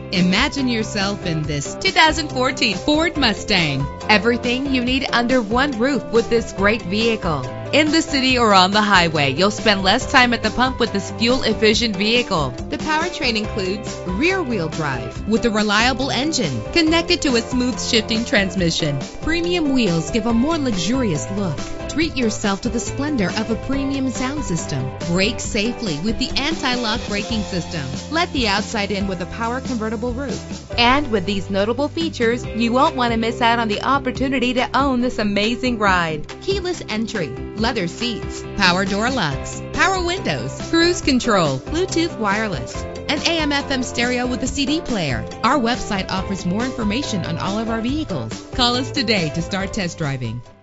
Imagine yourself in this 2014 Ford Mustang. Everything you need under one roof with this great vehicle. In the city or on the highway, you'll spend less time at the pump with this fuel-efficient vehicle. The powertrain includes rear-wheel drive with a reliable engine connected to a smooth shifting transmission. Premium wheels give a more luxurious look. Treat yourself to the splendor of a premium sound system. Brake safely with the anti-lock braking system. Let the outside in with a power convertible roof. And with these notable features, you won't want to miss out on the opportunity to own this amazing ride. Keyless entry, leather seats, power door locks, power windows, cruise control, Bluetooth wireless, an AM/FM stereo with a CD player. Our website offers more information on all of our vehicles. Call us today to start test driving.